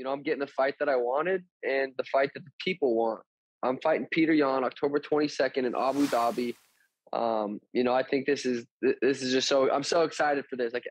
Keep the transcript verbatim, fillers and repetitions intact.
You know, I'm getting the fight that I wanted and the fight that the people want. I'm fighting Peter Yan October twenty-second in Abu Dhabi. Um, you know, I think this is this is just so I'm so excited for this. Like